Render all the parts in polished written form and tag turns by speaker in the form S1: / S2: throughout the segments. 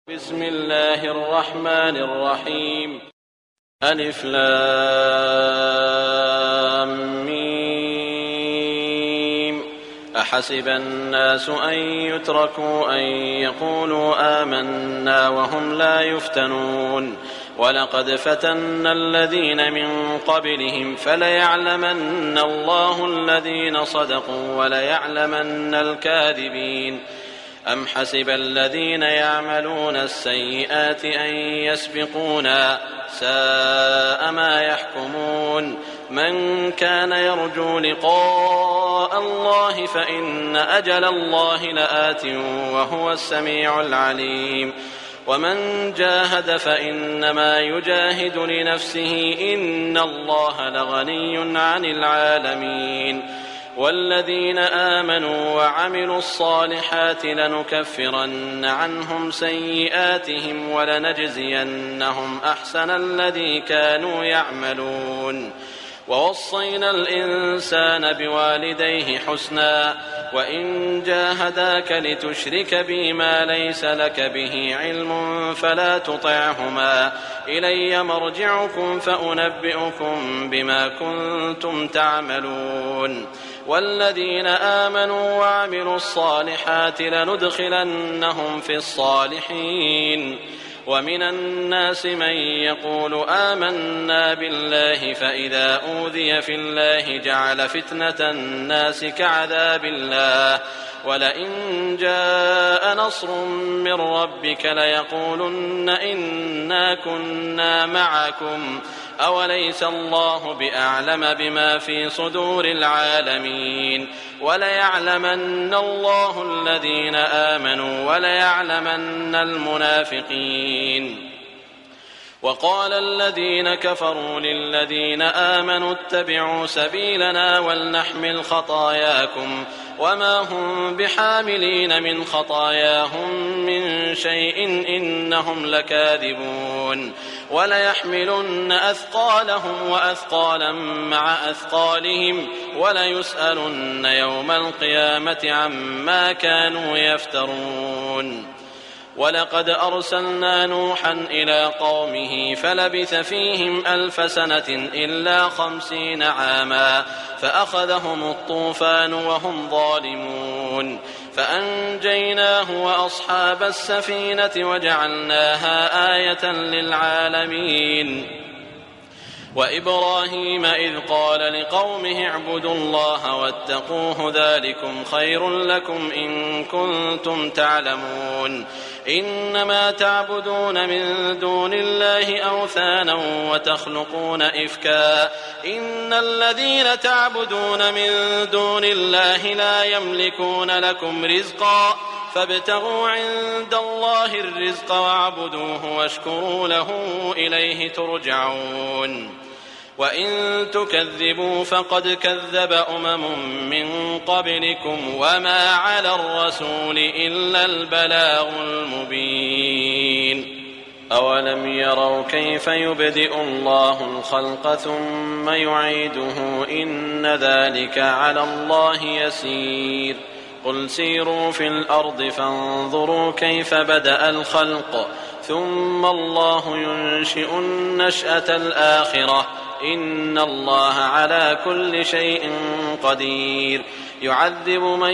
S1: بسم الله الرحمن الرحيم. ألف لام ميم. أحسب الناس أن يتركوا أن يقولوا آمنا وهم لا يفتنون ولقد فتنا الذين من قبلهم فليعلمن الله الذين صدقوا وليعلمن الكاذبين. أم حسب الذين يعملون السيئات أن يسبقونا ساء ما يحكمون. من كان يرجو لقاء الله فإن أجل الله لآت وهو السميع العليم. ومن جاهد فإنما يجاهد لنفسه إن الله لغني عن العالمين. والذين آمنوا وعملوا الصالحات لنكفرن عنهم سيئاتهم ولنجزينهم أحسن الذي كانوا يعملون. ووصينا الإنسان بوالديه حسنا وإن جاهداك لتشرك بي ما ليس لك به علم فلا تطعهما إلي مرجعكم فأنبئكم بما كنتم تعملون. والذين آمنوا وعملوا الصالحات لندخلنهم في الصالحين. ومن الناس من يقول آمنا بالله فإذا أوذي في الله جعل فتنة الناس كعذاب الله ولئن جاء نصر من ربك ليقولن إنا كنا معكم أوليس الله بأعلم بما في صدور العالمين. وليعلمن الله الذين آمنوا وليعلمن المنافقين. وقال الذين كفروا للذين آمنوا اتبعوا سبيلنا ولنحمل خطاياكم وما هم بحاملين من خطاياهم من شيء إنهم لكاذبون. وليحملن أثقالهم وأثقالا مع أثقالهم وليسألن يوم القيامة عما كانوا يفترون. ولقد أرسلنا نوحا إلى قومه فلبث فيهم 1000 سنة إلا 50 عاما فأخذهم الطوفان وهم ظالمون فأنجيناه وأصحاب السفينة وجعلناها آية للعالمين. وإبراهيم إذ قال لقومه اعبدوا الله واتقوه ذلكم خير لكم إن كنتم تعلمون. إنما تعبدون من دون الله أوثانا وتخلقون إفكا إن الذين تعبدون من دون الله لا يملكون لكم رزقا فابتغوا عند الله الرزق واعبدوه واشكروا له إليه ترجعون. وإن تكذبوا فقد كذب من قبلكم وما على الرسول إلا البلاغ المبين. أولم يروا كيف يبدئ الله الخلق ثم يعيده إن ذلك على الله يسير. قل سيروا في الأرض فانظروا كيف بدأ الخلق ثم الله ينشئ النشأة الآخرة إن الله على كل شيء قدير. يعذب من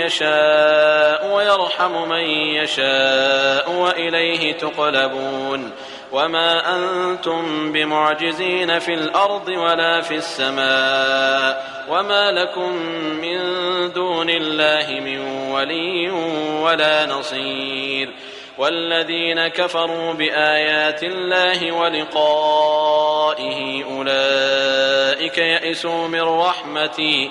S1: يشاء ويرحم من يشاء وإليه تقلبون. وما أنتم بمعجزين في الأرض ولا في السماء وما لكم من دون الله من ولي ولا نصير. والذين كفروا بآيات الله ولقائه أولئك يئسوا من رحمتي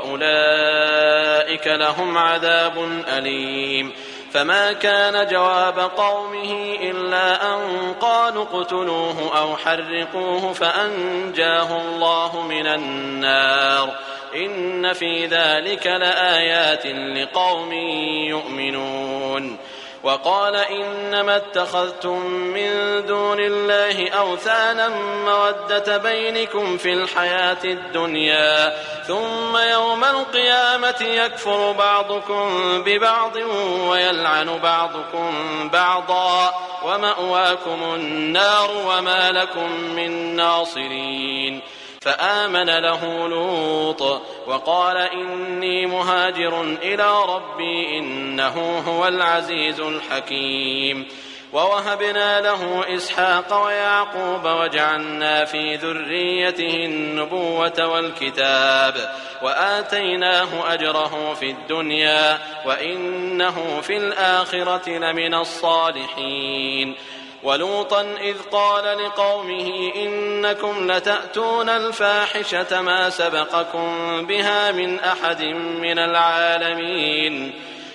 S1: وأولئك لهم عذاب أليم. فما كان جواب قومه إلا أن قالوا اقتلوه أو حرقوه فأنجاه الله من النار إن في ذلك لآيات لقوم يؤمنون. وقال إنما اتخذتم من دون الله أوثانا مودة بينكم في الحياة الدنيا ثم يوم القيامة يكفر بعضكم ببعض ويلعن بعضكم بعضا ومأواكم النار وما لكم من ناصرين. فآمن له لوط وقال إني مهاجر إلى ربي إنه هو العزيز الحكيم. ووهبنا له إسحاق ويعقوب وجعلنا في ذريته النبوة والكتاب وآتيناه أجره في الدنيا وإنه في الآخرة لمن الصالحين. ولوطا إذ قال لقومه إنكم لتأتون الفاحشة ما سبقكم بها من أحد من العالمين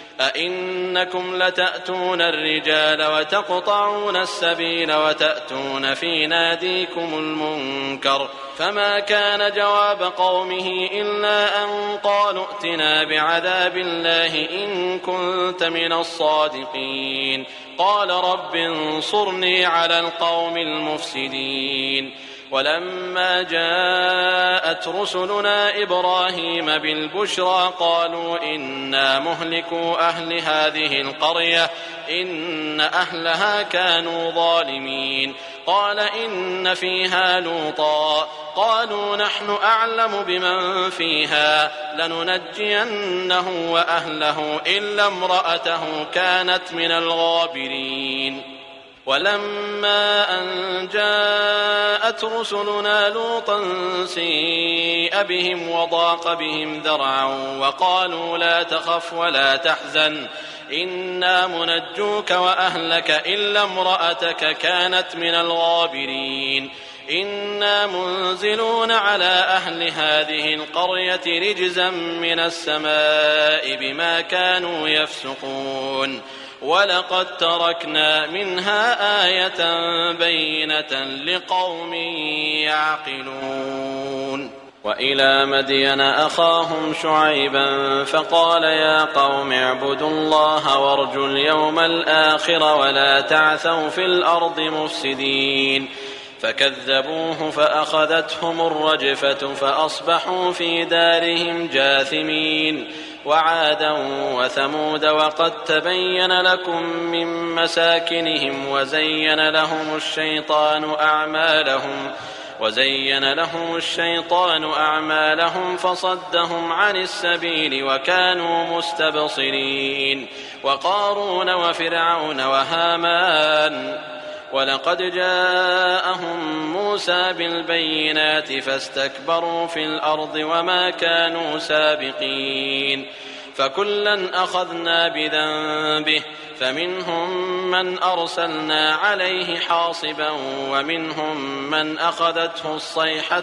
S1: أئنكم لتأتون الرجال وتقطعون السبيل وتأتون في ناديكم المنكر. فما كان جواب قومه إلا أن قالوا ائتنا بعذاب الله إن كنت من الصادقين. قال رب انصرني على القوم المفسدين. ولما جاءت رسلنا إبراهيم بالبشرى قالوا إنا مهلكو أهل هذه القرية إن أهلها كانوا ظالمين. قال إن فيها لوطا قالوا نحن أعلم بمن فيها لننجينه وأهله إلا امرأته كانت من الغابرين. ولما أن جاءت رسلنا لوطا سيء بهم وضاق بهم ذرعا وقالوا لا تخف ولا تحزن إنا منجوك وأهلك إلا امرأتك كانت من الغابرين. إنا منزلون على أهل هذه القرية رجزا من السماء بما كانوا يفسقون. ولقد تركنا منها آية بينة لقوم يعقلون. وإلى مدين أخاهم شعيبا فقال يا قوم اعبدوا الله وارجوا اليوم الآخر ولا تعثوا في الأرض مفسدين. فكذبوه فأخذتهم الرجفة فأصبحوا في دارهم جاثمين. وعادا وثمود وقد تبين لكم من مساكنهم وزين لهم الشيطان أعمالهم فصدهم عن السبيل وكانوا مستبصرين. وقارون وفرعون وهامان ولقد جاءهم موسى بالبينات فاستكبروا في الأرض وما كانوا سابقين. فكلا أخذنا بذنبه فمنهم من أرسلنا عليه حاصبا ومنهم من أخذته الصيحة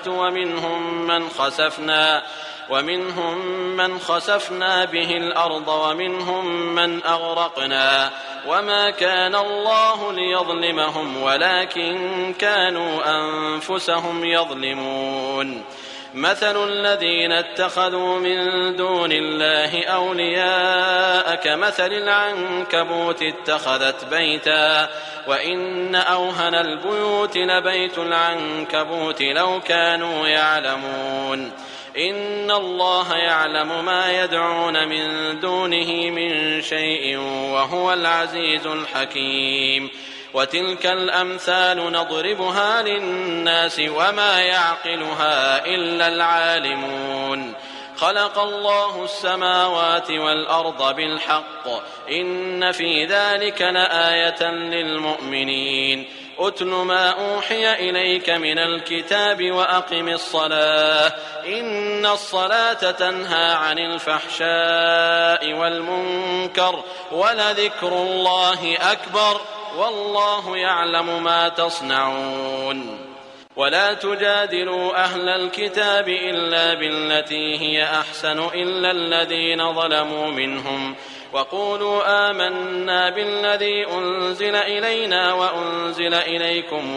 S1: ومنهم من خسفنا به الأرض ومنهم من أغرقنا وما كان الله ليظلمهم ولكن كانوا أنفسهم يظلمون. مثل الذين اتخذوا من دون الله أولياء كمثل العنكبوت اتخذت بيتا وإن أوهن البيوت لبيت العنكبوت لو كانوا يعلمون. إن الله يعلم ما يدعون من دونه من شيء وهو العزيز الحكيم. وتلك الأمثال نضربها للناس وما يعقلها إلا العالمون. خلق الله السماوات والأرض بالحق إن في ذلك لآية للمؤمنين. أتل ما أوحي إليك من الكتاب وأقم الصلاة إن الصلاة تنهى عن الفحشاء والمنكر ولذكر الله أكبر والله يعلم ما تصنعون. ولا تجادلوا أهل الكتاب إلا بالتي هي أحسن إلا الذين ظلموا منهم وقولوا آمنا بالذي أنزل إلينا وأنزل إليكم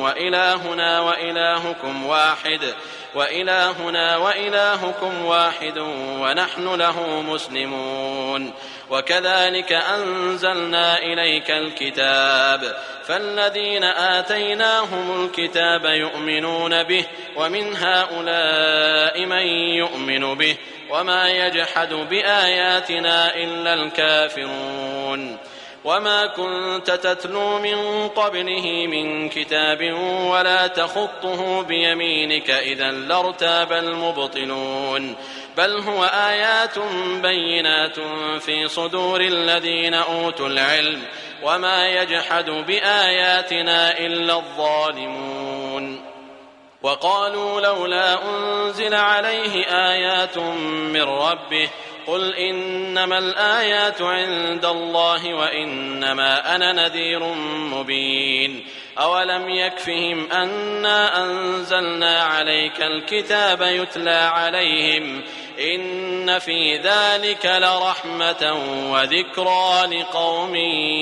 S1: وإلهنا وإلهكم واحد ونحن له مسلمون. وكذلك أنزلنا إليك الكتاب فالذين آتيناهم الكتاب يؤمنون به ومن هؤلاء من يؤمن به وما يجحد بآياتنا إلا الكافرون وما كنت تتلو من قبله من كتاب ولا تخطه بيمينك إذا لارتاب المبطلون بل هو آيات بينات في صدور الذين أوتوا العلم وما يجحد بآياتنا إلا الظالمون وقالوا لولا أنزل عليه آيات من ربه قل إنما الآيات عند الله وإنما أنا نذير مبين أولم يكفهم أنا أنزلنا عليك الكتاب يتلى عليهم إن في ذلك لرحمة وذكرى لقوم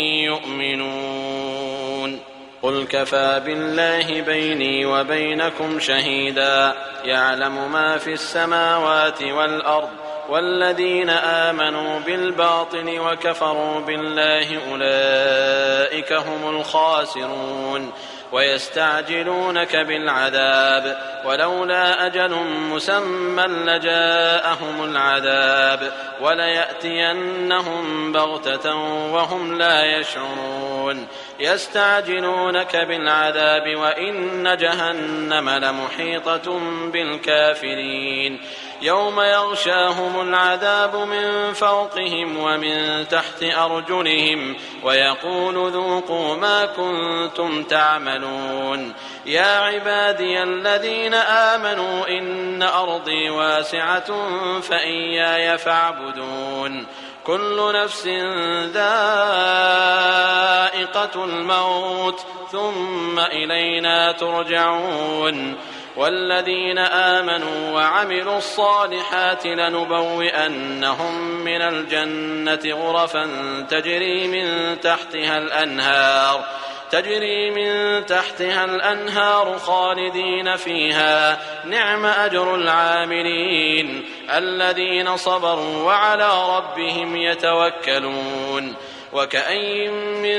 S1: يؤمنون قل كفى بالله بيني وبينكم شهيدا يعلم ما في السماوات والأرض والذين آمنوا بالباطل وكفروا بالله أولئك هم الخاسرون ويستعجلونك بالعذاب ولولا أجل مسمى لجاءهم العذاب وليأتينهم بغتة وهم لا يشعرون يستعجلونك بالعذاب وإن جهنم لمحيطة بالكافرين يوم يغشاهم العذاب من فوقهم ومن تحت أرجلهم ويقول ذوقوا ما كنتم تعملون يا عبادي الذين آمنوا إن أرضي واسعة فإياي فاعبدون كل نفس ذائقة الموت ثم إلينا ترجعون والذين آمنوا وعملوا الصالحات لنبوئنهم من الجنة غرفا تجري من تحتها الأنهار خالدين فيها نعم أجر العاملين الذين صبروا وعلى ربهم يتوكلون وكأين من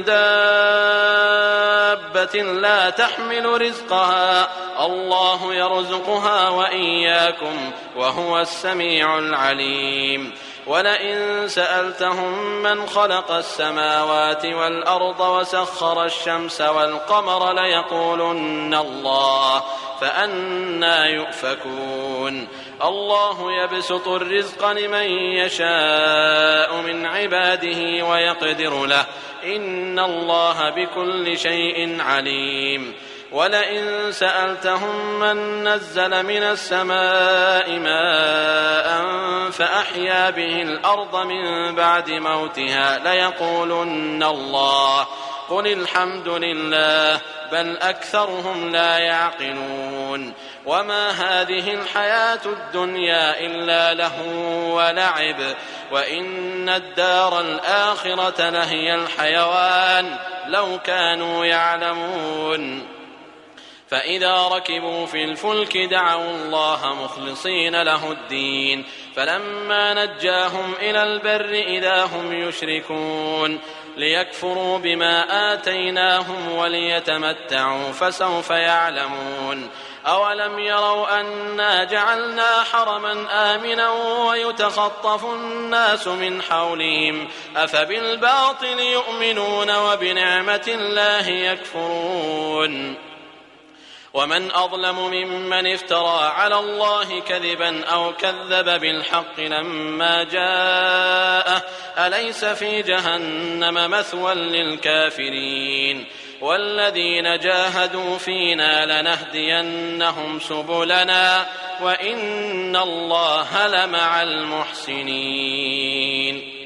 S1: دابة لا تحمل رزقها الله يرزقها وإياكم وهو السميع العليم ولئن سألتهم من خلق السماوات والأرض وسخر الشمس والقمر ليقولن الله فأنى يؤفكون الله يبسط الرزق لمن يشاء من عباده ويقدر له إن الله بكل شيء عليم ولئن سألتهم من نزل من السماء ماء فأحيا به الأرض من بعد موتها ليقولن الله قل الحمد لله بل أكثرهم لا يعقلون وما هذه الحياة الدنيا إلا لهو ولعب وإن الدار الآخرة لهي الحيوان لو كانوا يعلمون فإذا ركبوا في الفلك دعوا الله مخلصين له الدين فلما نجاهم إلى البر إذا هم يشركون ليكفروا بما آتيناهم وليتمتعوا فسوف يعلمون أولم يروا أنا جعلنا حرما آمنا ويتخطف الناس من حولهم أفبالباطل يؤمنون وبنعمة الله يكفرون ومن أظلم ممن افترى على الله كذبا أو كذب بالحق لما جاءه أليس في جهنم مثوى للكافرين والذين جاهدوا فينا لنهدينهم سبلنا وإن الله لمع المحسنين